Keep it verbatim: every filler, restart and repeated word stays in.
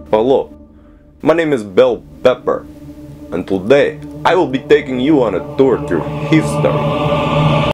Hello, my name is Bell Pepper, and today I will be taking you on a tour through history.